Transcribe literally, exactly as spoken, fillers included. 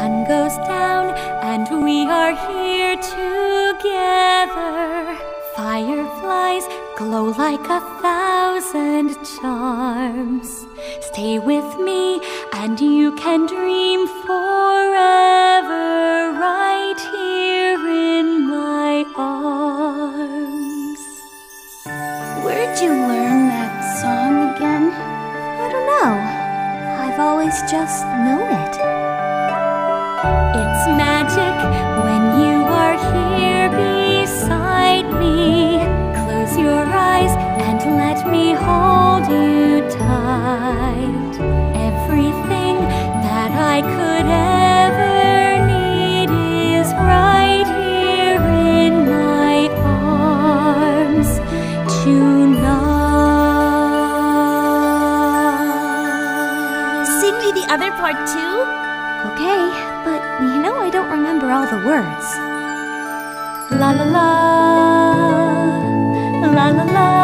sun goes down and we are here together. Fireflies glow like a thousand charms. Stay with me and you can dream forever right here in my arms. Where'd you learn that song again? I don't know. I've always just known it. It's magic when you are here beside me. Close your eyes and let me hold you tight. Everything that I could ever need is right here in my arms tonight. Sing me the other part too? Okay, but you know I don't remember all the words. La la la, la la la.